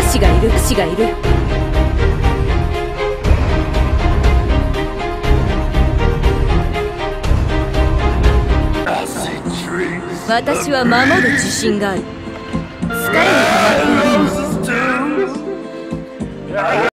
士がいる、士がいる。私は守る自信がある。疲れに溜まっている。